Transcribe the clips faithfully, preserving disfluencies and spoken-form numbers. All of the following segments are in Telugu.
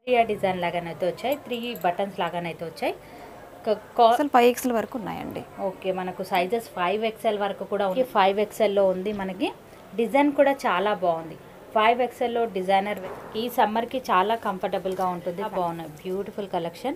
డిజైన్ లాగానైతే వచ్చాయి, త్రీ బటన్స్ లాగానైతే వచ్చాయి. అసలు ఫైవ్ ఎక్స్ఎల్ వరకు ఉన్నాయండి. ఓకే, మనకు సైజెస్ ఫైవ్ ఎక్స్ఎల్ వరకు కూడా ఉంది. ఫైవ్ ఎక్స్ఎల్లో ఉంది మనకి. డిజైన్ కూడా చాలా బాగుంది. ఫైవ్ ఎక్స్ఎల్లో డిజైనర్ ఈ సమ్మర్కి చాలా కంఫర్టబుల్గా ఉంటుంది. బాగున్నాయి, బ్యూటిఫుల్ కలెక్షన్.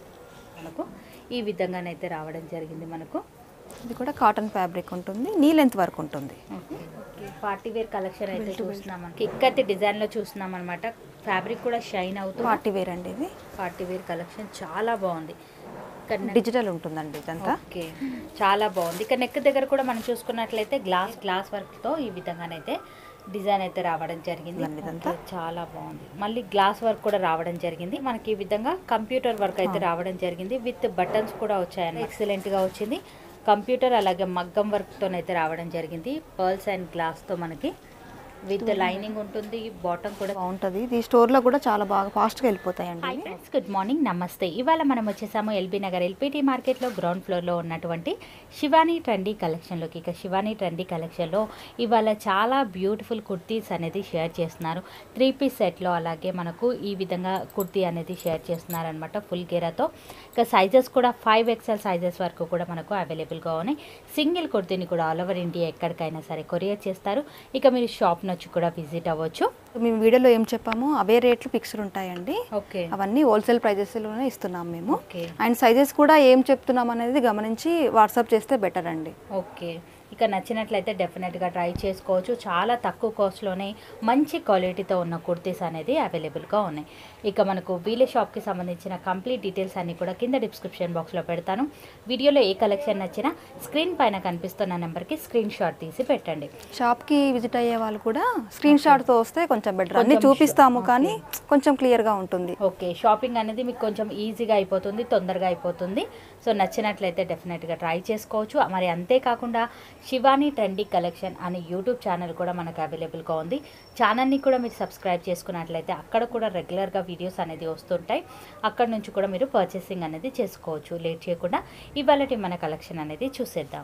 మనకు ఈ విధంగానైతే రావడం జరిగింది. మనకు ఇది కూడా కాటన్ ఫ్యాబ్రిక్ ఉంటుంది, నీ లెంత్ వరకు ఉంటుంది. Okay okay party wear collection అయితే చూస్తున్నాం మనకి. ఇక్కత్తి డిజైన్లో చూస్తున్నాం అనమాట. ఫ్యాబ్రిక్ కూడా షైన్ అవుతుంది. పార్టీ వేర్ అండి ఇది. పార్టీ వేర్ కలెక్షన్ చాలా బాగుంది. డిజిటల్ ఉంటుందండి ఇదంతా. ఓకే, చాలా బాగుంది. ఇక్కడ నెక్ దగ్గర కూడా మనం చూసుకున్నట్లయితే గ్లాస్ గ్లాస్ వర్క్తో ఈ విధంగానైతే డిజైన్ అయితే రావడం జరిగింది. ఇదంతా చాలా బాగుంది. మళ్ళీ గ్లాస్ వర్క్ కూడా రావడం జరిగింది. మనకి ఈ విధంగా కంప్యూటర్ వర్క్ అయితే రావడం జరిగింది. విత్ బటన్స్ కూడా వచ్చాయని ఎక్సలెంట్గా వచ్చింది. కంప్యూటర్ అలాగే మగ్గం వర్క్తోనైతే రావడం జరిగింది. పర్ల్స్ అండ్ గ్లాస్తో మనకి విత్ లైనింగ్ ఉంటుంది. బాటమ్ కూడా బాగుంటుంది. ఇది స్టోర్లో కూడా చాలా బాగా ఫాస్ట్గా వెళ్ళిపోతాయండి. హాయ్ ఫ్రెండ్స్, గుడ్ మార్నింగ్, నమస్తే. ఇవాళ మనం వచ్చేసాము ఎల్బీ నగర్ ఎల్పిటి మార్కెట్లో గ్రౌండ్ ఫ్లోర్లో ఉన్నటువంటి శివానీ ట్రెండీ కలెక్షన్లోకి. ఇక శివానీ ట్రెండీ కలెక్షన్లో ఇవాళ చాలా బ్యూటిఫుల్ కుర్తీస్ అనేది షేర్ చేస్తున్నారు. త్రీ పీస్ సెట్లో అలాగే మనకు ఈ విధంగా కుర్తీ అనేది షేర్ చేస్తున్నారు అనమాట, ఫుల్ గేరాతో. ఇక సైజెస్ కూడా ఫైవ్ ఎక్స్ఎల్ సైజెస్ వరకు కూడా మనకు అవైలబుల్గా ఉన్నాయి. సింగిల్ కుర్తీని కూడా ఆల్ ఓవర్ ఇండియా ఎక్కడికైనా సరే కొరియర్ చేస్తారు. ఇక మీరు షాప్ వచ్చి కూడా విజిట్ అవ్వచ్చు. మేము వీడియోలో ఏం చెప్పామో అవే రేట్లు ఫిక్స్డ్ ఉంటాయండి. ఓకే, అవన్నీ హోల్సేల్ ప్రైజెస్లోనే ఇస్తున్నాం మేము. ఓకే, అండ్ సైజెస్ కూడా ఏం చెప్తున్నాం అనేది గమనించి వాట్సాప్ చేస్తే బెటర్ అండి. ఓకే, ఇక నచ్చినట్లయితే డెఫినెట్గా ట్రై చేసుకోవచ్చు. చాలా తక్కువ కాస్ట్లోనే మంచి క్వాలిటీతో ఉన్న కుర్తీస్ అనేది అవైలబుల్గా ఉన్నాయి. ఇక మనకు వీలే షాప్కి సంబంధించిన కంప్లీట్ డీటెయిల్స్ అన్నీ కూడా కింద డిస్క్రిప్షన్ బాక్స్లో పెడతాను. వీడియోలో ఏ కలెక్షన్ నచ్చినా స్క్రీన్ పైన కనిపిస్తున్న నెంబర్కి స్క్రీన్ షాట్ తీసి పెట్టండి. షాప్కి విజిట్ అయ్యే వాళ్ళు కూడా స్క్రీన్ షాట్తో వస్తే కొంచెం బెటర్. అన్ని చూపిస్తాము కానీ కొంచెం క్లియర్గా ఉంటుంది. ఓకే, షాపింగ్ అనేది మీకు కొంచెం ఈజీగా అయిపోతుంది, తొందరగా అయిపోతుంది. సో నచ్చినట్లయితే డెఫినెట్గా ట్రై చేసుకోవచ్చు. మరి అంతేకాకుండా శివానీ ట్రెండీ కలెక్షన్ అనే యూట్యూబ్ ఛానల్ కూడా మనకు అవైలబుల్గా ఉంది. ఛానల్ని కూడా మీరు సబ్స్క్రైబ్ చేసుకున్నట్లయితే అక్కడ కూడా రెగ్యులర్గా వీడియోస్ అనేది వస్తుంటాయి. అక్కడ నుంచి కూడా మీరు పర్చేసింగ్ అనేది చేసుకోవచ్చు. లేట్ చేయకుండా ఇవాళ మన కలెక్షన్ అనేది చూసేద్దాం.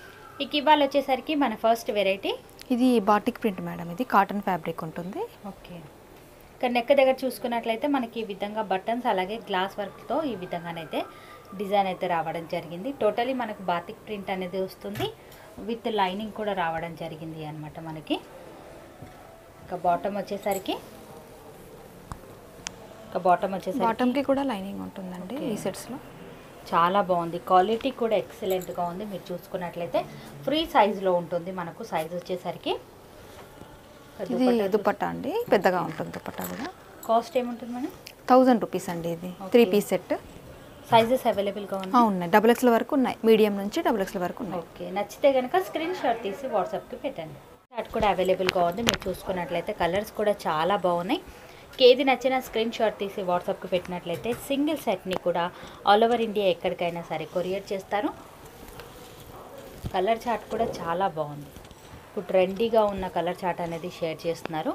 ఇక ఇవాళ వచ్చేసరికి మన ఫస్ట్ వెరైటీ ఇది బాటిక్ ప్రింట్ మేడం. ఇది కాటన్ ఫ్యాబ్రిక్ ఉంటుంది. ఓకే, ఇక్కడ నెక్ దగ్గర చూసుకున్నట్లయితే మనకి ఈ విధంగా బటన్స్ అలాగే గ్లాస్ వర్క్తో ఈ విధంగానైతే డిజైన్ అయితే రావడం జరిగింది. టోటలీ మనకు బాటిక్ ప్రింట్ అనేది వస్తుంది. విత్ లైనింగ్ కూడా రావడం జరిగింది అనమాట మనకి. ఇక బాటమ్ వచ్చేసరికి ఇక బాటమ్ వచ్చేసరికి బాటమ్కి కూడా లైనింగ్ ఉంటుందండి ఈ సెట్స్లో. చాలా బాగుంది. క్వాలిటీ కూడా ఎక్సలెంట్గా ఉంది. మీరు చూసుకున్నట్లయితే ఫ్రీ సైజులో ఉంటుంది. మనకు సైజ్ వచ్చేసరికి ఇది దుపట్టా అండి, పెద్దగా ఉంటుంది దుపట్టా కూడా. కాస్ట్ ఏముంటుంది మేడం? థౌజండ్ రూపీస్ అండి. ఇది త్రీ పీస్ సెట్. సైజెస్ అవైలబుల్గా ఉన్నాయి. ఉన్నాయి, డబుల్ ఎక్స్ఎల్ వరకు ఉన్నాయి, మీడియం నుంచి డబుల్ ఎక్స్ఎల్ వరకు ఉన్నాయి. ఓకే, నచ్చితే కనుక స్క్రీన్ షాట్ తీసి వాట్సాప్కి పెట్టండి. షార్ట్ కూడా అవైలబుల్గా ఉంది. మీరు చూసుకున్నట్లయితే కలర్స్ కూడా చాలా బాగున్నాయి. ఏది నచ్చినా స్క్రీన్ షాట్ తీసి వాట్సాప్కి పెట్టినట్లయితే సింగిల్ సెట్ని కూడా ఆల్ ఓవర్ ఇండియా ఎక్కడికైనా సరే కొరియర్ చేస్తారు. కలర్ చార్ట్ కూడా చాలా బాగుంది. ఇప్పుడు ట్రెండీగా ఉన్న కలర్ చార్ట్ అనేది షేర్ చేస్తున్నారు.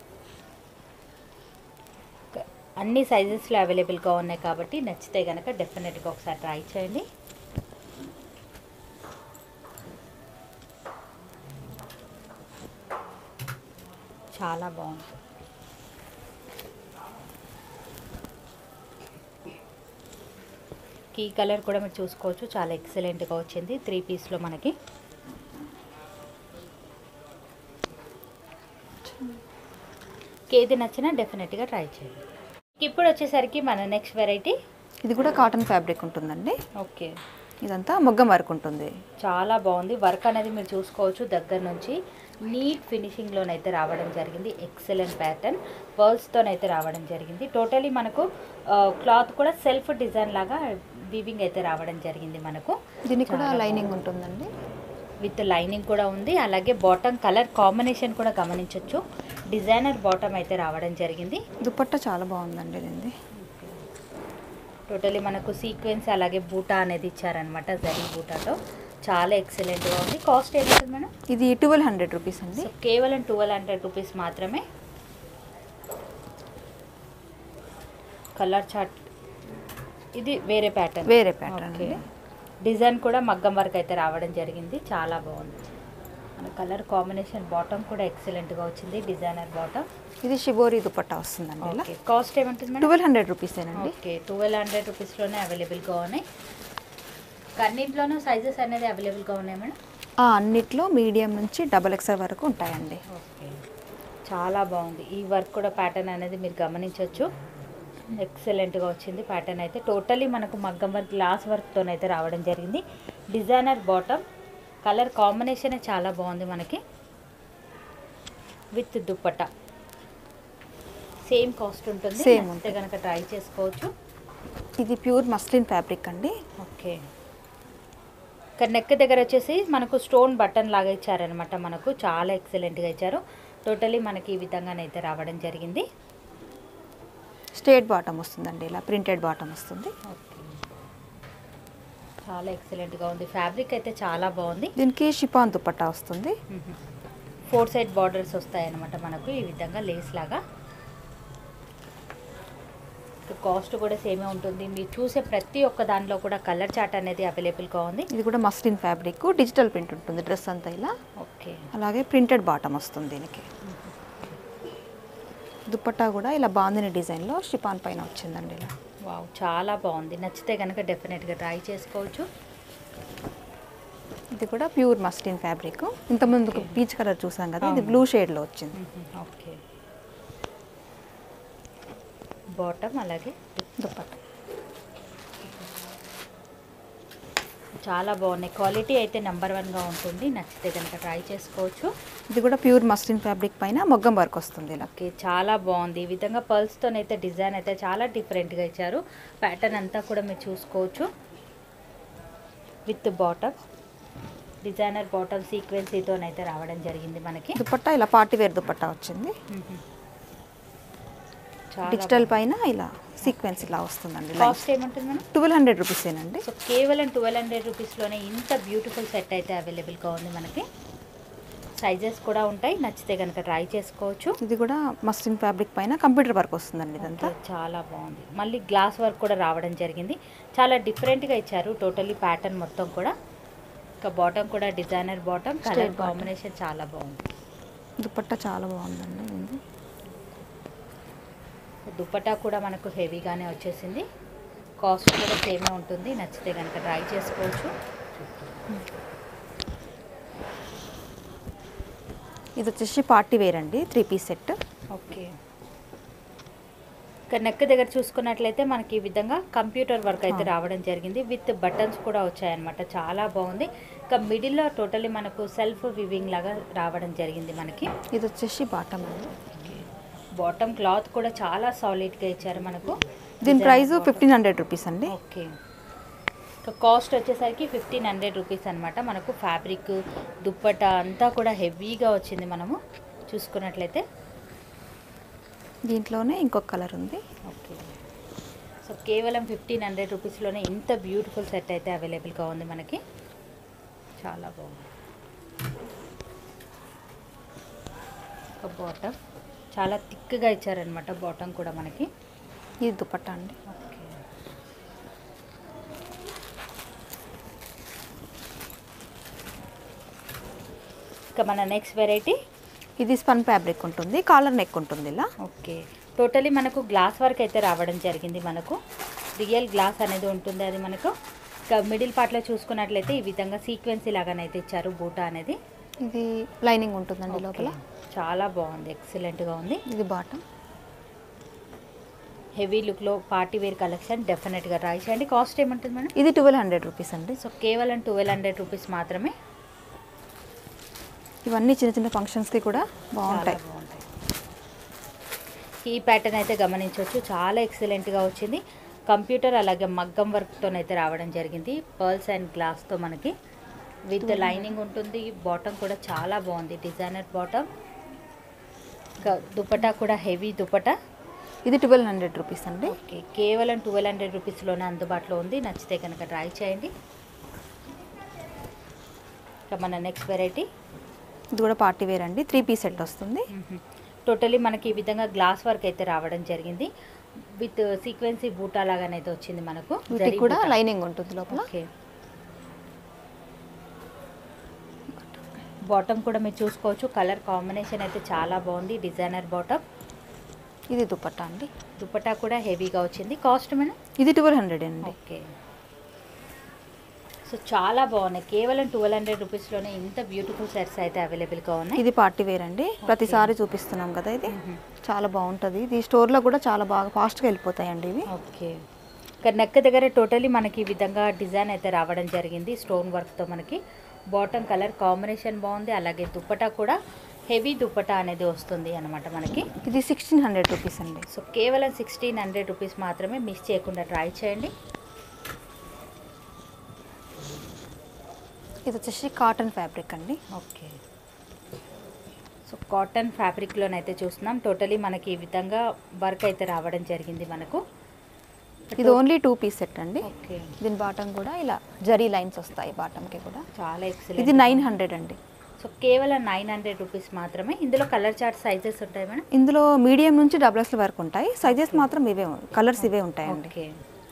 అన్ని సైజెస్లో అవైలబుల్గా ఉన్నాయి కాబట్టి నచ్చితే కనుక డెఫినెట్గా ఒకసారి ట్రై చేయండి. చాలా బాగుంది. ఈ కలర్ కూడా మీరు చూసుకోవచ్చు, చాలా ఎక్సలెంట్గా వచ్చింది త్రీ పీస్లో మనకి. ఏది నచ్చినా డెఫినెట్గా ట్రై చేయండి. ఇప్పుడు వచ్చేసరికి మన నెక్స్ట్ వెరైటీ ఇది కూడా కాటన్ ఫ్యాబ్రిక్ ఉంటుందండి. ఓకే, ఇదంతా మొగ్గం వర్క్ ఉంటుంది. చాలా బాగుంది. వర్క్ అనేది మీరు చూసుకోవచ్చు దగ్గర నుంచి. నీట్ ఫినిషింగ్లోనైతే రావడం జరిగింది. ఎక్సలెంట్ ప్యాటర్న్ పర్ల్స్తోనైతే రావడం జరిగింది. టోటలీ మనకు క్లాత్ కూడా సెల్ఫ్ డిజైన్ లాగా వీవింగ్ అయితే రావడం జరిగింది మనకు. దీనికి కూడా లైనింగ్ ఉంటుందండి. విత్ లైనింగ్ కూడా ఉంది. అలాగే బాటమ్ కలర్ కాంబినేషన్ కూడా గమనించవచ్చు. డిజైనర్ బాటమ్ అయితే రావడం జరిగింది. దుపట్టా చాలా బాగుందండి దీన్ని. టోటలీ మనకు సీక్వెన్స్ అలాగే బూటా అనేది ఇచ్చారనమాట, జరీ బూటాతో. చాలా ఎక్సలెంట్గా ఉంది. కాస్ట్ ఏంటి మేడం? ఇది ట్వెల్వ్ హండ్రెడ్ రూపీస్ అండి. కేవలం ట్వెల్వ్ హండ్రెడ్ రూపీస్ మాత్రమే. కలర్ చార్ట్ ఇది వేరే ప్యాటర్న్ వేరే ప్యాటర్న్. డిజైన్ కూడా మగ్గం వర్క్ అయితే రావడం జరిగింది. చాలా బాగుంది. మన కలర్ కాంబినేషన్ బాటమ్ కూడా ఎక్సలెంట్గా వచ్చింది, డిజైనర్ బాటమ్. ఇది షిబోరి దుపట్టా వస్తుందండి ఇలా. ఓకే, కాస్ట్ ఏమంటుంది మేడం? ట్వెల్వ్ హండ్రెడ్ రూపీసేనండి. ఓకే, ట్వెల్వ్ హండ్రెడ్ రూపీస్లోనే అవైలబుల్గా ఉన్నాయి. అన్నింటిలోనూ సైజెస్ అనేది అవైలబుల్గా ఉన్నాయి మేడం? అన్నిట్లో మీడియం నుంచి డబల్ ఎక్స్ఎల్ వరకు ఉంటాయండి. ఓకే, చాలా బాగుంది. ఈ వర్క్ కూడా ప్యాటర్న్ అనేది మీరు గమనించవచ్చు, ఎక్సలెంట్గా వచ్చింది ప్యాటర్న్ అయితే. టోటలీ మనకు మగ్గం వర్క్, గ్లాస్ వర్క్తోనైతే రావడం జరిగింది. డిజైనర్ బాటమ్, కలర్ కాంబినేషన్ చాలా బాగుంది మనకి, విత్ దుప్పట్టా. సేమ్ కాస్ట్ ఉంటుంది, సేమ్ అంతే కనుక ట్రై చేసుకోవచ్చు. ఇది ప్యూర్ మస్లిన్ ఫ్యాబ్రిక్ అండి. ఓకే, ఇక్కడ నెక్ దగ్గర వచ్చేసి మనకు స్టోన్ బటన్ లాగా ఇచ్చారనమాట, మనకు చాలా ఎక్సలెంట్గా ఇచ్చారు. టోటలీ మనకి ఈ విధంగానైతే రావడం జరిగింది. స్ట్రేట్ బాటమ్ వస్తుందండి, ఇలా ప్రింటెడ్ బాటమ్ వస్తుంది. ఓకే, చాలా ఎక్సలెంట్గా ఉంది. ఫ్యాబ్రిక్ అయితే చాలా బాగుంది. దీనికి షిఫాన్ దుపట్టా వస్తుంది. ఫోర్ సైడ్ బార్డర్స్ వస్తాయన్నమాట మనకు ఈ విధంగా లేస్ లాగా. కాస్ట్ కూడా సేమే ఉంటుంది. మీరు చూసే ప్రతి ఒక్క దానిలో కూడా కలర్ చార్ట్ అనేది అవైలబుల్గా ఉంది. ఇది కూడా మస్లిన్ ఫ్యాబ్రిక్, డిజిటల్ ప్రింట్ ఉంటుంది డ్రెస్ అంతా ఇలా. ఓకే, అలాగే ప్రింటెడ్ బాటమ్ వస్తుంది దీనికి. దుపట్టా కూడా ఇలా బాందిని డిజైన్లో షిఫాన్ పైన వచ్చిందండి ఇలా. వావ్, చాలా బాగుంది. నచ్చితే కనుక డెఫినెట్గా ట్రై చేసుకోవచ్చు. ఇది కూడా ప్యూర్ మస్లిన్ ఫ్యాబ్రిక్. ఇంతకుముందు పీచ్ కలర్ చూసాం కదా, ఇది బ్లూ షేడ్లో వచ్చింది. ఓకే, బాటమ్ అలాగే దుపట్టా చాలా బాగున్నాయి. క్వాలిటీ అయితే నెంబర్ వన్గా ఉంటుంది. నచ్చితే కనుక ట్రై చేసుకోవచ్చు. ఇది కూడా ప్యూర్ మస్లిన్ ఫ్యాబ్రిక్ పైన మొగ్గం వర్క్ వస్తుంది ఇలా. ఓకే, చాలా బాగుంది. ఈ విధంగా పర్ల్స్తోనైతే డిజైన్ అయితే చాలా డిఫరెంట్గా ఇచ్చారు. ప్యాటర్న్ అంతా కూడా మీరు చూసుకోవచ్చు. విత్ బాటమ్, డిజైనర్ బాటమ్ సీక్వెన్సీతోనైతే రావడం జరిగింది మనకి. దుపట్టా ఇలా పార్టీ వేర్ దుపట్టా వచ్చింది. డిజిటల్ పైన ఇలా సీక్వెన్స్ ఇలా వస్తుందండి. కాస్ట్ ఏమంటుంది మేడం? ట్వెల్వ్ హండ్రెడ్ రూపీసేనండి. సో కేవలం ట్వెల్వ్ హండ్రెడ్ రూపీస్లోనే ఇంత బ్యూటిఫుల్ సెట్ అయితే అవైలబుల్గా ఉంది మనకి. సైజెస్ కూడా ఉంటాయి, నచ్చితే కనుక ట్రై చేసుకోవచ్చు. ఇది కూడా మస్లిన్ ఫ్యాబ్రిక్ పైన కంప్యూటర్ వర్క్ వస్తుందండి ఇదంతా. చాలా బాగుంది. మళ్ళీ గ్లాస్ వర్క్ కూడా రావడం జరిగింది. చాలా డిఫరెంట్గా ఇచ్చారు టోటలీ ప్యాటర్న్ మొత్తం కూడా. ఇంకా బాటమ్ కూడా డిజైనర్ బాటమ్, కలర్ కాంబినేషన్ చాలా బాగుంది. దుపట్టా చాలా బాగుందండి. దుపట్టా కూడా మనకు హెవీగానే వచ్చేసింది. కాస్ట్ కూడా సేమే ఉంటుంది, నచ్చితే కనుక ట్రై చేసుకోవచ్చు. ఇది వచ్చేసి పార్టీ వేర్ అండి, త్రీ పీస్ సెట్. ఓకే, ఇక్కడ నెక్ దగ్గర చూసుకున్నట్లయితే మనకి ఈ విధంగా కంప్యూటర్ వర్క్ అయితే రావడం జరిగింది. విత్ బటన్స్ కూడా వచ్చాయన్నమాట, చాలా బాగుంది. ఇంకా మిడిల్లో టోటలీ మనకు సెల్ఫ్ వివింగ్ లాగా రావడం జరిగింది మనకి. ఇది వచ్చేసి బాటమ్ అండి. బాటమ్ క్లాత్ కూడా చాలా సాలిడ్గా ఇచ్చారు మనకు. దీని ప్రైస్ ఫిఫ్టీన్ హండ్రెడ్ రూపీస్ అండి. ఓకే, కాస్ట్ వచ్చేసరికి ఫిఫ్టీన్ హండ్రెడ్ రూపీస్ అనమాట. మనకు ఫ్యాబ్రిక్, దుప్పట్టా అంతా కూడా హెవీగా వచ్చింది. మనము చూసుకున్నట్లయితే దీంట్లోనే ఇంకొక కలర్ ఉంది. ఓకే, సో కేవలం ఫిఫ్టీన్ హండ్రెడ్ రూపీస్లోనే ఇంత బ్యూటిఫుల్ సెట్ అయితే అవైలబుల్గా ఉంది మనకి. చాలా బాగుంది. ఒక బాటమ్ చాలా థిక్గా ఇచ్చారనమాట, బాటమ్ కూడా మనకి. ఇది దుపట్టా అండి. ఓకే, ఇంకా మన నెక్స్ట్ వెరైటీ ఇది స్పన్ ఫ్యాబ్రిక్ ఉంటుంది, కాలర్ నెక్ ఉంటుంది ఇలా. ఓకే, టోటలీ మనకు గ్లాస్ వర్క్ అయితే రావడం జరిగింది. మనకు రియల్ గ్లాస్ అనేది ఉంటుంది అది మనకు. ఇంకా మిడిల్ పార్ట్లో చూసుకున్నట్లయితే ఈ విధంగా సీక్వెన్సీ లాగానైతే ఇచ్చారు బూటా అనేది. ఇది లైనింగ్ ఉంటుందండి లోపల. చాలా బాగుంది, ఎక్సలెంట్గా ఉంది. ఇది బాటమ్. హెవీ లుక్లో పార్టీ వేర్ కలెక్షన్ డెఫినెట్గా ట్రై చేయండి. కాస్ట్ ఏమంటుంది మేడం? ఇది ట్వెల్వ్ హండ్రెడ్ రూపీస్ అండి. సో కేవలం ట్వెల్వ్ హండ్రెడ్ రూపీస్ మాత్రమే. ఇవన్నీ చిన్న చిన్న ఫంక్షన్స్కి కూడా బాగుంటాయి. బాగుంటాయి. ఈ ప్యాటర్న్ అయితే గమనించవచ్చు, చాలా ఎక్సలెంట్గా వచ్చింది. కంప్యూటర్ అలాగే మగ్గం వర్క్తోనైతే రావడం జరిగింది. పర్ల్స్ అండ్ గ్లాస్తో మనకి విత్ లైనింగ్ ఉంటుంది. బాటమ్ కూడా చాలా బాగుంది, డిజైనర్ బాటమ్. ఇంకా దుపట్టా కూడా హెవీ దుపట్టా. ఇది ట్వెల్వ్ హండ్రెడ్ రూపీస్ అండి. ఓకే, కేవలం ట్వెల్వ్ హండ్రెడ్ రూపీస్లోనే అందుబాటులో ఉంది. నచ్చితే కనుక ట్రై చేయండి. ఇంకా మన నెక్స్ట్ వెరైటీ ఇది కూడా పార్టీ వేర్ అండి, త్రీ పీస్ సెట్ వస్తుంది. టోటలీ మనకి ఈ విధంగా గ్లాస్ వర్క్ అయితే రావడం జరిగింది. విత్ సీక్వెన్సీ బూటా లాగానైతే వచ్చింది మనకు. వీటికి కూడా లైనింగ్ ఉంటుంది లోపల. ఓకే, బాటమ్ కూడా మీరు చూసుకోవచ్చు, కలర్ కాంబినేషన్ అయితే చాలా బాగుంది, డిజైనర్ బాటమ్. ఇది దుపట్టా అండి. దుపట్టా కూడా హెవీగా వచ్చింది. Cost madam? ఇది ట్వెల్వ్ హండ్రెడ్ అండి. ఓకే. సో చాలా బాగున్నాయి, కేవలం ట్వెల్వ్ హండ్రెడ్ రూపీస్లోనే ఇంత బ్యూటిఫుల్ సెట్స్ అయితే అవైలబుల్గా ఉన్నాయి. ఇది పార్టీ వేర్ అండి, ప్రతిసారి చూపిస్తున్నాం కదా, ఇది చాలా బాగుంటుంది. ఇది స్టోర్లో కూడా చాలా బాగా ఫాస్ట్గా వెళ్ళిపోతాయండి ఇవి. ఓకే. ఇక్కడ నెక్ దగ్గర టోటలీ మనకి ఈ విధంగా డిజైన్ అయితే రావడం జరిగింది స్టోన్ వర్క్తో. మనకి బాటమ్ కలర్ కాంబినేషన్ బాగుంది, అలాగే దుపట్టా కూడా హెవీ దుపట్టా అనేది వస్తుంది అనమాట మనకి. ఇది సిక్స్టీన్ హండ్రెడ్ రూపీస్ అండి. సో కేవలం సిక్స్టీన్ హండ్రెడ్ రూపీస్ మాత్రమే, మిస్ చేయకుండా ట్రై చేయండి. ఇది వచ్చేసి కాటన్ ఫ్యాబ్రిక్ అండి. ఓకే. సో కాటన్ ఫ్యాబ్రిక్లోనైతే చూస్తున్నాం, టోటలీ మనకి ఈ విధంగా వర్క్ అయితే రావడం జరిగింది మనకు. ఇది ఓన్లీ టూ పీస్ సెట్ అండి. ఓకే. దీని బాటమ్ కూడా ఇలా జరీ లైన్స్ వస్తాయి బాటమ్కి కూడా. చాలా ఎక్సలెంట్. ఇది నైన్ హండ్రెడ్ అండి. సో కేవలం నైన్ హండ్రెడ్ రూపీస్ మాత్రమే. ఇందులో కలర్ చార్ట్ సైజెస్ ఉంటాయి మేడం? ఇందులో మీడియం నుంచి డబుల్ ఎక్స్ వరకు ఉంటాయి. సైజెస్ మాత్రం ఇవే, కలర్స్ ఇవే ఉంటాయండి. ఓకే.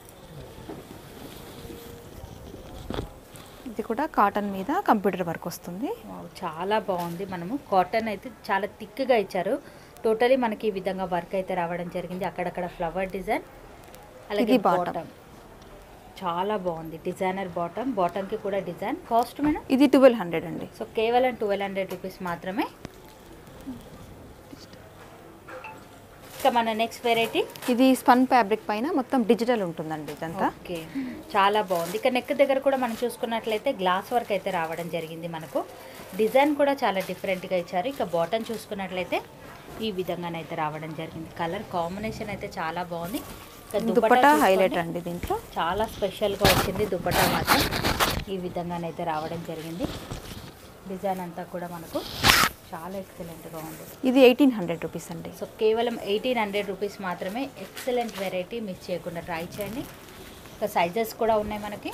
ఇది కూడా కాటన్ మీద కంప్యూటర్ వర్క్ వస్తుంది. చాలా బాగుంది. మనము కాటన్ అయితే చాలా థిక్గా ఇచ్చారు. టోటలీ మనకి ఈ విధంగా వర్క్ అయితే రావడం జరిగింది, అక్కడక్కడ ఫ్లవర్ డిజైన్. అలాగే బాటమ్ చాలా బాగుంది, డిజైనర్ బాటమ్. బాటమ్కి కూడా డిజైన్. Cost madam? ఇది ట్వెల్వ్ హండ్రెడ్ అండి. సో కేవలం ట్వెల్వ్ హండ్రెడ్ రూపీస్ మాత్రమే. ఇక మన నెక్స్ట్ వెరైటీ, ఇది స్పన్ ఫ్యాబ్రిక్ పైన మొత్తం డిజిటల్ ఉంటుందండి ఇదంతా. ఓకే. చాలా బాగుంది. ఇక నెక్ దగ్గర కూడా మనం చూసుకున్నట్లయితే గ్లాస్ వర్క్ అయితే రావడం జరిగింది మనకు. డిజైన్ కూడా చాలా డిఫరెంట్గా ఇచ్చారు. ఇక బాటమ్ చూసుకున్నట్లయితే ఈ విధంగానైతే రావడం జరిగింది. కలర్ కాంబినేషన్ అయితే చాలా బాగుంది. దుపట్టా హైలైట్ అండి, దీంట్లో చాలా స్పెషల్గా వచ్చింది దుపట్టా మాత్రం. ఈ విధంగానైతే రావడం జరిగింది. డిజైన్ అంతా కూడా మనకు చాలా ఎక్సలెంట్గా ఉంది. ఇది ఎయిటీన్ హండ్రెడ్ రూపీస్ అండి. సో కేవలం ఎయిటీన్ హండ్రెడ్ రూపీస్ మాత్రమే. ఎక్సలెంట్ వెరైటీ, మిస్ చేయకుండా ట్రై చేయండి. ఇంకా సైజెస్ కూడా ఉన్నాయి మనకి.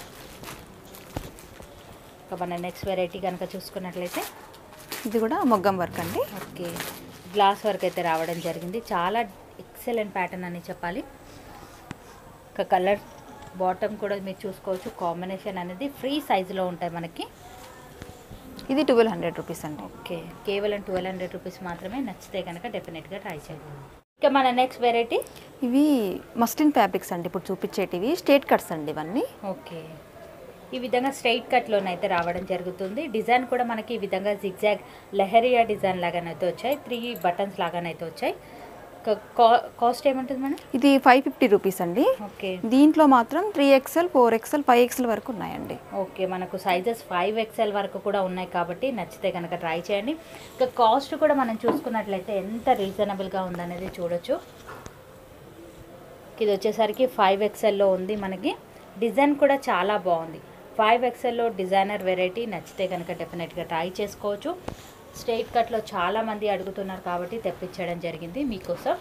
ఇంకా మన నెక్స్ట్ వెరైటీ కనుక చూసుకున్నట్లయితే ఇది కూడా మొగ్గం వర్క్ అండి. ఓకే. గ్లాస్ వర్క్ అయితే రావడం జరిగింది. చాలా ఎక్సలెంట్ ప్యాటర్న్ అని చెప్పాలి. ఒక కలర్ బాటమ్ కూడా మీరు చూసుకోవచ్చు, కాంబినేషన్ అనేది ఫ్రీ సైజులో ఉంటాయి మనకి. ఇది ట్వెల్వ్ హండ్రెడ్ రూపీస్ అండి. ఓకే. కేవలం ట్వెల్వ్ హండ్రెడ్ రూపీస్ మాత్రమే. నచ్చితే కనుక డెఫినెట్గా ట్రై చేయండి. ఇక మన నెక్స్ట్ వెరైటీ, ఇవి మస్లిన్ ఫ్యాబ్రిక్స్ అండి. ఇప్పుడు చూపించేటివి స్ట్రేట్ కట్స్ అండి ఇవన్నీ. ఓకే. ఈ విధంగా స్ట్రైట్ కట్లోనైతే రావడం జరుగుతుంది. డిజైన్ కూడా మనకి ఈ విధంగా జిగ్జాగ్ లెహరియా డిజైన్ లాగానైతే వచ్చాయి, త్రీ బటన్స్ లాగానైతే వచ్చాయి. కాస్ట్ ఏముంటుంది మేడం? ఇది ఫైవ్ ఫిఫ్టీ రూపీస్ అండి. ఓకే. దీంట్లో మాత్రం three XL four XL five XL వరకు ఉన్నాయండి. ఓకే. మనకు సైజెస్ ఫైవ్ ఎక్స్ఎల్ వరకు కూడా ఉన్నాయి కాబట్టి నచ్చితే కనుక ట్రై చేయండి. ఇక కాస్ట్ కూడా మనం చూసుకున్నట్లయితే ఎంత రీజనబుల్గా ఉందనేది చూడొచ్చు. ఇది వచ్చేసరికి ఫైవ్ ఎక్స్ఎల్లో ఉంది మనకి. డిజైన్ కూడా చాలా బాగుంది. ఫైవ్ ఎక్స్ఎల్లో డిజైనర్ వెరైటీ. నచ్చితే కనుక డెఫినెట్గా ట్రై చేసుకోవచ్చు. స్ట్రైట్ కట్లో చాలామంది అడుగుతున్నారు కాబట్టి తెప్పించడం జరిగింది మీకోసం.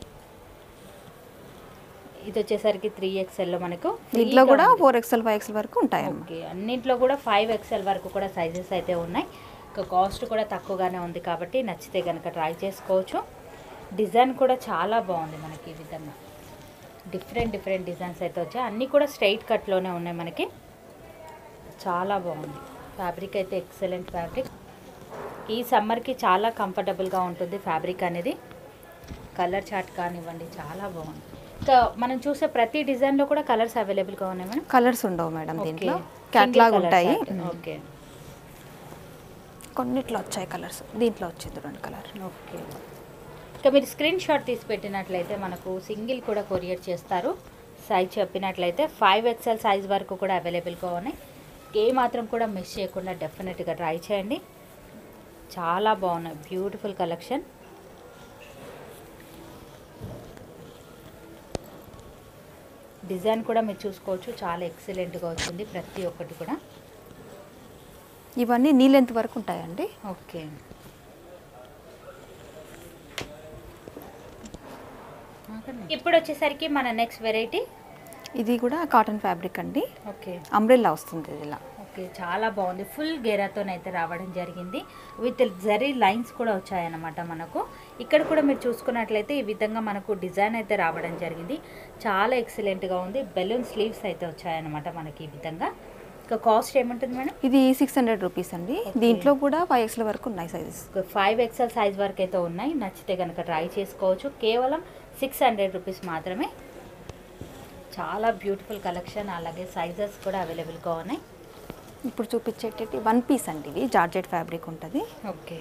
ఇది వచ్చేసరికి త్రీ ఎక్స్ఎల్లో మనకు. దీంట్లో కూడా ఫోర్ ఎక్స్ఎల్ ఫైవ్ ఎక్స్ఎల్ వరకు ఉంటాయి. ఓకే. అన్నింట్లో కూడా ఫైవ్ ఎక్స్ఎల్ వరకు కూడా సైజెస్ అయితే ఉన్నాయి. ఇక కాస్ట్ కూడా తక్కువగానే ఉంది కాబట్టి నచ్చితే కనుక ట్రై చేసుకోవచ్చు. డిజైన్ కూడా చాలా బాగుంది మనకి. ఈ విధంగా డిఫరెంట్ డిఫరెంట్ డిజైన్స్ అయితే వచ్చాయి. అన్నీ కూడా స్ట్రైట్ కట్లోనే ఉన్నాయి మనకి. చాలా బాగుంది. ఫ్యాబ్రిక్ అయితే ఎక్సలెంట్ ఫ్యాబ్రిక్. ఈ సమ్మర్కి చాలా కంఫర్టబుల్గా ఉంటుంది ఫ్యాబ్రిక్ అనేది. కలర్ చార్ట్ కానివ్వండి, చాలా బాగుంది. ఇంకా మనం చూసే ప్రతి డిజైన్లో కూడా కలర్స్ అవైలబుల్గా ఉన్నాయి మేడం? కలర్స్ ఉండవు మేడం దీంట్లో, క్యాట్లాగ్ ఉంటాయి. ఓకే. కొన్నిట్లో వచ్చాయి కలర్స్, దీంట్లో వచ్చింది రెండు కలర్. ఓకే. ఇక మీరు స్క్రీన్ షాట్ తీసి పెట్టినట్లయితే మనకు సింగిల్ కూడా కొరియర్ చేస్తారు. సైజ్ చెప్పినట్లయితే ఫైవ్ ఎక్స్ఎల్ సైజ్ వరకు కూడా అవైలబుల్గా ఉన్నాయి. ఏ మాత్రం కూడా మిస్ చేయకుండా డెఫినెట్గా ట్రై చేయండి. చాలా బాగున్నాయి, బ్యూటిఫుల్ కలెక్షన్. డిజైన్ కూడా మీరు చూసుకోవచ్చు, చాలా ఎక్సలెంట్గా వచ్చింది ప్రతి ఒక్కటి కూడా. ఇవన్నీ నీ లెంత్ వరకు ఉంటాయండి. ఓకే. ఇప్పుడు వచ్చేసరికి మన నెక్స్ట్ వెరైటీ, ఇది కూడా కాటన్ ఫ్యాబ్రిక్ అండి. ఓకే. అంబ్రెల్లా వస్తుంది ఇలా. ఓకే. చాలా బాగుంది. ఫుల్ గేరాతోనైతే రావడం జరిగింది. విత్ జరీ లైన్స్ కూడా వచ్చాయన్నమాట మనకు. ఇక్కడ కూడా మీరు చూసుకున్నట్లయితే ఈ విధంగా మనకు డిజైన్ అయితే రావడం జరిగింది. చాలా ఎక్సలెంట్గా ఉంది. బెలూన్ స్లీవ్స్ అయితే వచ్చాయన్నమాట మనకి ఈ విధంగా. ఇక కాస్ట్ ఏముంటుంది మేడం? ఇది సిక్స్ హండ్రెడ్ రూపీస్ అండి. దీంట్లో కూడా ఫైవ్ ఎక్స్ల వరకు ఉన్నాయి సైజెస్. ఫైవ్ ఎక్స్ఎల్ సైజ్ వరకు అయితే ఉన్నాయి. నచ్చితే కనుక ట్రై చేసుకోవచ్చు. కేవలం సిక్స్ హండ్రెడ్ రూపీస్ మాత్రమే. చాలా బ్యూటిఫుల్ కలెక్షన్, అలాగే సైజెస్ కూడా అవైలబుల్గా ఉన్నాయి. ఇప్పుడు చూపించేటట్టు వన్ పీస్ అండి, ఇవి జార్జెట్ ఫ్యాబ్రిక్ ఉంటుంది. ఓకే,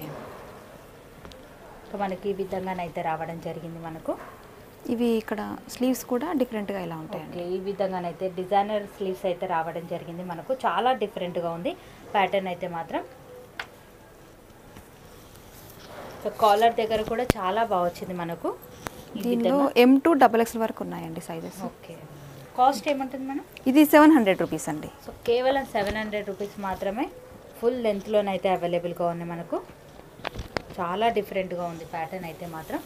మనకి ఈ విధంగానైతే రావడం జరిగింది మనకు. ఇవి ఇక్కడ స్లీవ్స్ కూడా డిఫరెంట్గా ఇలా ఉంటాయండి. ఈ విధంగానైతే డిజైనర్ స్లీవ్స్ అయితే రావడం జరిగింది మనకు. చాలా డిఫరెంట్గా ఉంది ప్యాటర్న్ అయితే మాత్రం. కాలర్ దగ్గర కూడా చాలా బాగా వచ్చింది మనకు. దీనిలో ఎం టూ డబల్ ఎక్స్ వరకు ఉన్నాయండి సైజెస్. ఓకే, కాస్ట్ ఏముంటుంది మేడం? ఇది సెవెన్ హండ్రెడ్ రూపీస్ అండి. సో కేవలం సెవెన్ హండ్రెడ్ రూపీస్ మాత్రమే. ఫుల్ లెంత్లోనైతే అవైలబుల్గా ఉంది మనకు. చాలా డిఫరెంట్గా ఉంది ప్యాటర్న్ అయితే మాత్రం.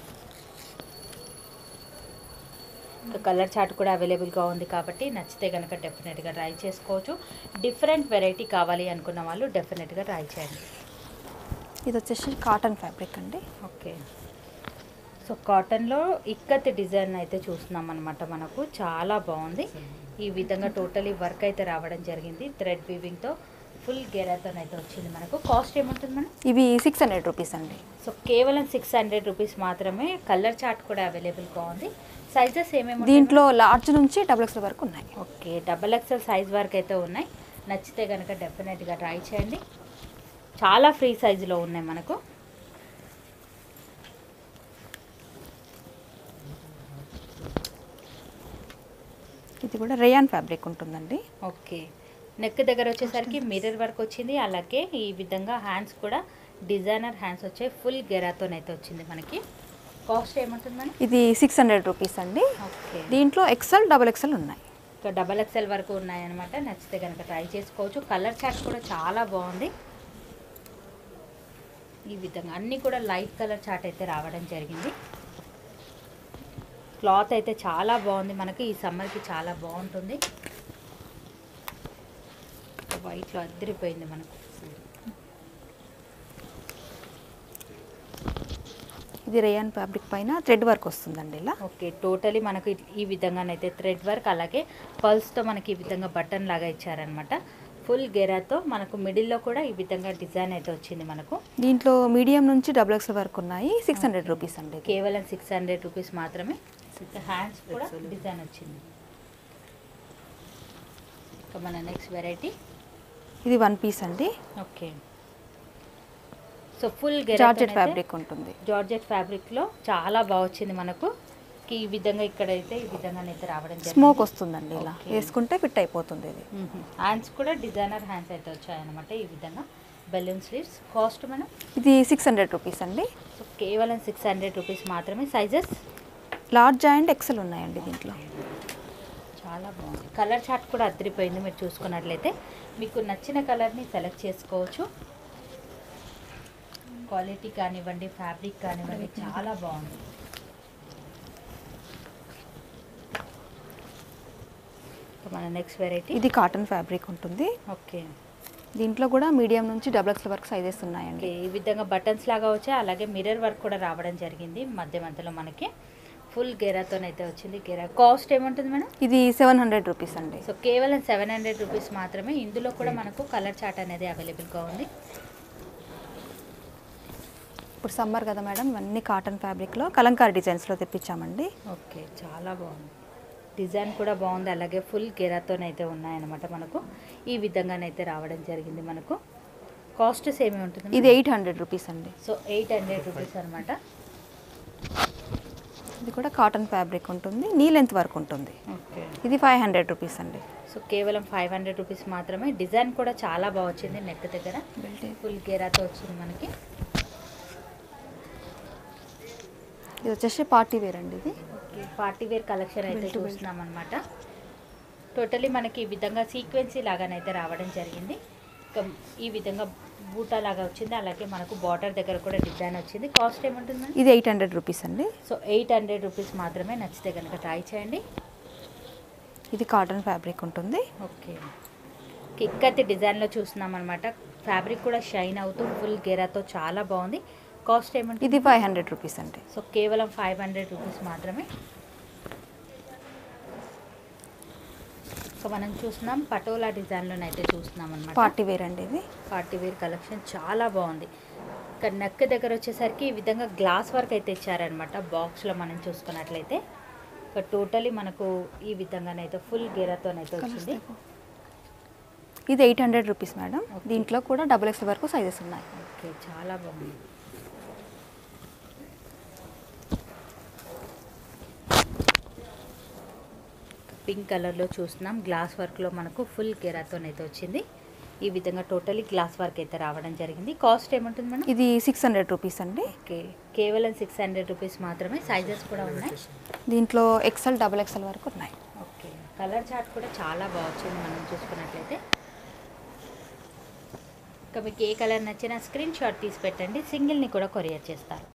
కలర్ చార్ట్ కూడా అవైలబుల్గా ఉంది కాబట్టి నచ్చితే కనుక డెఫినెట్గా ట్రై చేసుకోవచ్చు. డిఫరెంట్ వెరైటీ కావాలి అనుకున్న వాళ్ళు డెఫినెట్గా ట్రై చేయండి. ఇది వచ్చేసి కాటన్ ఫ్యాబ్రిక్ అండి. ఓకే, సో కాటన్లో ఇక్కత్ డిజైన్ అయితే చూస్తున్నాం అనమాట మనకు. చాలా బాగుంది. ఈ విధంగా టోటలీ వర్క్ అయితే రావడం జరిగింది. థ్రెడ్ వీవింగ్తో ఫుల్ గేరాతో అయితే వచ్చింది మనకు. కాస్ట్ ఏముంటుంది మేడం? ఇవి సిక్స్ హండ్రెడ్ రూపీస్ అండి. సో కేవలం సిక్స్ హండ్రెడ్ రూపీస్ మాత్రమే. కలర్ చార్ట్ కూడా అవైలబుల్గా ఉంది. సైజెస్ ఏమేమి? దీంట్లో లార్జ్ నుంచి డబుల్ ఎక్స్ఎల్ వరకు ఉన్నాయి. ఓకే, డబల్ ఎక్స్ఎల్ సైజ్ వరకు అయితే ఉన్నాయి. నచ్చితే కనుక డెఫినెట్గా ట్రై చేయండి. చాలా ఫ్రీ సైజులో ఉన్నాయి మనకు. ఇది కూడా రేయాన్ ఫ్యాబ్రిక్ ఉంటుందండి. ఓకే, నెక్ దగ్గర వచ్చేసరికి మిర్రర్ వర్క్ వచ్చింది. అలాగే ఈ విధంగా హ్యాండ్స్ కూడా డిజైనర్ హ్యాండ్స్ వచ్చాయి. ఫుల్ గెరాతోనైతే వచ్చింది మనకి. కాస్ట్ ఏముంటుంది మేడం? ఇది సిక్స్ హండ్రెడ్ రూపీస్ అండి. ఓకే, దీంట్లో ఎక్సెల్ డబల్ ఎక్సెల్ ఉన్నాయి. ఇంకా డబల్ ఎక్స్ఎల్ వరకు ఉన్నాయన్నమాట. నచ్చితే కనుక ట్రై చేసుకోవచ్చు. కలర్ చార్ట్ కూడా చాలా బాగుంది. ఈ విధంగా అన్నీ కూడా లైట్ కలర్ చార్ట్ అయితే రావడం జరిగింది. క్లాత్ అయితే చాలా బాగుంది మనకి. ఈ సమ్మర్కి చాలా బాగుంటుంది. వైట్లో అద్దరిపోయింది మనకు. ఇది రేయాన్ ఫ్యాబ్రిక్ పైన థ్రెడ్ వర్క్ వస్తుందండి ఇలా. ఓకే, టోటలీ మనకు ఈ విధంగానైతే థ్రెడ్ వర్క్, అలాగే పల్స్తో మనకి ఈ విధంగా బటన్ లాగా ఇచ్చారనమాట. ఫుల్ గెరాతో మనకు మిడిల్లో కూడా ఈ విధంగా డిజైన్ అయితే వచ్చింది మనకు. దీంట్లో మీడియం నుంచి డబుల్ ఎక్స్ వరకు ఉన్నాయి. సిక్స్ హండ్రెడ్ రూపీస్ అండి. కేవలం సిక్స్ హండ్రెడ్ రూపీస్ మాత్రమే. హ్యాండ్స్ కూడా డిజైన్ వచ్చింది. ఇంకా మన నెక్స్ట్ వెరైటీ ఇది వన్ పీస్ అండి. Okay, so full georgette fabric ఉంటుంది. జార్జెట్ ఫ్యాబ్రిక్లో చాలా బాగా వచ్చింది మనకు. ఈ విధంగా ఇక్కడైతే ఈ విధంగానైతే రావడం జరిగింది. స్మోక్ వస్తుందండి ఇలా వేసుకుంటే ఫిట్ అయిపోతుంది. ఇది హ్యాండ్స్ కూడా డిజైనర్ హ్యాండ్స్ అయితే వచ్చాయన్నమాట. ఈ విధంగా బెలూన్ స్లీవ్స్. కాస్ట్ మనం ఇది సిక్స్ హండ్రెడ్ రూపీస్ అండి. సో కేవలం సిక్స్ హండ్రెడ్ రూపీస్ మాత్రమే. సైజెస్ లార్జ్ అండ్ ఎక్సెల్ ఉన్నాయండి దీంట్లో. చాలా బాగుంది. కలర్ చార్ట్ కూడా అద్దరిపోయింది. మీరు చూసుకున్నట్లయితే మీకు నచ్చిన కలర్ని సెలెక్ట్ చేసుకోవచ్చు. క్వాలిటీ కానివ్వండి, ఫ్యాబ్రిక్ కానివ్వండి, చాలా బాగుంది. మన నెక్స్ట్ వెరైటీ ఇది కాటన్ ఫ్యాబ్రిక్ ఉంటుంది. ఓకే, దీంట్లో కూడా మీడియం నుంచి డబుల్ ఎక్స్ వరకు సైజెస్ ఉన్నాయండి. ఈ విధంగా బటన్స్ లాగా వచ్చాయి. అలాగే మిర్రర్ వర్క్ కూడా రావడం జరిగింది మధ్య మధ్యలో మనకి. ఫుల్ గెరాతోనైతే వచ్చింది. గెరా కాస్ట్ ఏముంటుంది మేడం? ఇది సెవెన్ హండ్రెడ్ రూపీస్ అండి. సో కేవలం సెవెన్ హండ్రెడ్ రూపీస్ మాత్రమే. ఇందులో కూడా మనకు కలర్ చార్ట్ అనేది అవైలబుల్గా ఉంది. ఇప్పుడు సమ్మర్ కదా మేడం, ఇవన్నీ కాటన్ ఫ్యాబ్రిక్లో కలంకారీ డిజైన్స్లో తెప్పించామండి. ఓకే, చాలా బాగుంది. డిజైన్ కూడా బాగుంది. అలాగే ఫుల్ గెరాతోనైతే ఉన్నాయన్నమాట మనకు. ఈ విధంగానైతే రావడం జరిగింది మనకు. కాస్ట్ సేమ్ ఉంటుంది. ఇది ఎయిట్ హండ్రెడ్ రూపీస్ అండి. సో ఎయిట్ హండ్రెడ్ రూపీస్ అనమాట. ఇది కూడా కాటన్ ఫ్యాబ్రిక్ ఉంటుంది. నీ లెంత్ వరకు ఉంటుంది. ఓకే, ఇది ఫైవ్ హండ్రెడ్ రూపీస్ అండి. సో కేవలం ఫైవ్ హండ్రెడ్ రూపీస్ మాత్రమే. డిజైన్ కూడా చాలా బాగా వచ్చింది. నెక్ దగ్గర ఫుల్ గెరాతో వచ్చింది మనకి. ఇది వచ్చేసి పార్టీ వేర్ అండి. ఇది ఓకే, పార్టీ వేర్ కలెక్షన్ అయితే చూస్తున్నాం అనమాట. టోటలీ మనకి ఈ విధంగా సీక్వెన్సీ లాగానైతే రావడం జరిగింది. ఈ విధంగా బూటా లాగా వచ్చింది. అలాగే మనకు బార్డర్ దగ్గర కూడా డిజైన్ వచ్చింది. కాస్ట్ ఏముంటుంది? ఇది ఎయిట్ హండ్రెడ్ రూపీస్ అండి. సో ఎయిట్ హండ్రెడ్ రూపీస్ మాత్రమే. నచ్చితే కనుక ట్రై చేయండి. ఇది కాటన్ ఫ్యాబ్రిక్ ఉంటుంది. ఓకే, కిక్కతి డిజైన్లో చూస్తున్నాం అనమాట. ఫ్యాబ్రిక్ కూడా షైన్ అవుతూ ఫుల్ గెరాతో చాలా బాగుంది. కాస్ట్ ఏమంటే ఇది ఫైవ్ హండ్రెడ్ రూపీస్ అండి. సో కేవలం ఫైవ్ హండ్రెడ్ రూపీస్ మాత్రమే. ఇక మనం చూస్తున్నాం పటోలా డిజైన్లోనైతే చూస్తున్నాం అనమాట. పార్టీ వేర్ అండి ఇది. పార్టీ వేర్ కలెక్షన్ చాలా బాగుంది. ఇక్కడ నెక్ దగ్గర వచ్చేసరికి ఈ విధంగా గ్లాస్ వర్క్ అయితే ఇచ్చారనమాట. బాక్స్లో మనం చూసుకున్నట్లయితే ఇక టోటలీ మనకు ఈ విధంగానైతే ఫుల్ గేరాతోనైతే వచ్చింది. ఇది ఎయిట్ హండ్రెడ్ రూపీస్ మేడం. దీంట్లో కూడా డబుల్ ఎక్స్ వరకు సైజెస్ ఉన్నాయి. ఓకే, చాలా బాగుంది. పింక్ కలర్లో చూస్తున్నాం. గ్లాస్ వర్క్లో మనకు ఫుల్ గేరాతోనైతే వచ్చింది. ఈ విధంగా టోటలీ గ్లాస్ వర్క్ అయితే రావడం జరిగింది. కాస్ట్ ఏముంటుంది మేడం? ఇది సిక్స్ హండ్రెడ్ రూపీస్ అండి. ఓకే, కేవలం సిక్స్ హండ్రెడ్ రూపీస్ మాత్రమే. సైజెస్ కూడా ఉన్నాయి. దీంట్లో ఎక్సెల్ డబుల్ ఎక్సెల్ వరకు ఉన్నాయి. ఓకే, కలర్ చార్ట్ కూడా చాలా బాగా వచ్చింది మనం చూసుకున్నట్లయితే. ఇంకా మీకు ఏ కలర్ నచ్చినా స్క్రీన్ షాట్ తీసి పెట్టండి, సింగిల్ని కూడా కొరియర్ చేస్తారు.